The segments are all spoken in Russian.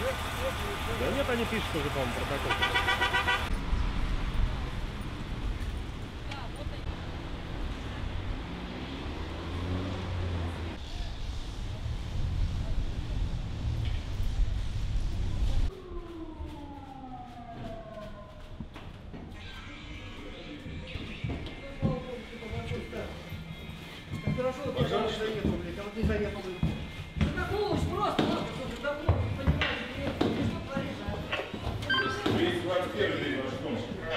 Да нет, они пишут уже, по-моему, протокол. Хорошо, вот я не заехал, блядь, а вот не заехал. Да какого уж просто, слушай, давно, понимаешь, ты что творишь? 221, 226.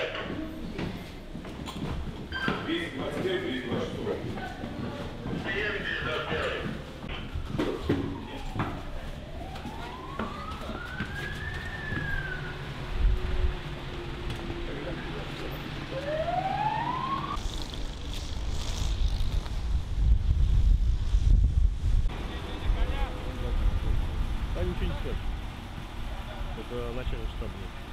221, 226. Да ничего не скажешь. Это начальник штаба.